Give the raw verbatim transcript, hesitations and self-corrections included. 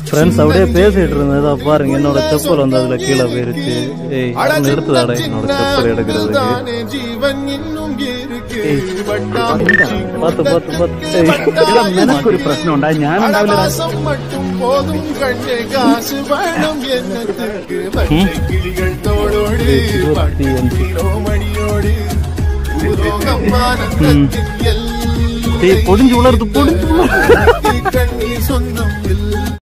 Friends அப்படியே பேசிட்டு இருந்ததா பாருங்க, என்னோட செப்பல் வந்து அதுல கீழே போயிருச்சு. ஏய் எடுத்துதாடா என்னோட செப்பல் எடுக்கிறதுக்கு. பார்த்து பார்த்து பார்த்து எனக்கு ஒரு பிரச்சனை உண்டா? ஞானம் பொடிஞ்சு உலர்த்து பொடிஞ்சு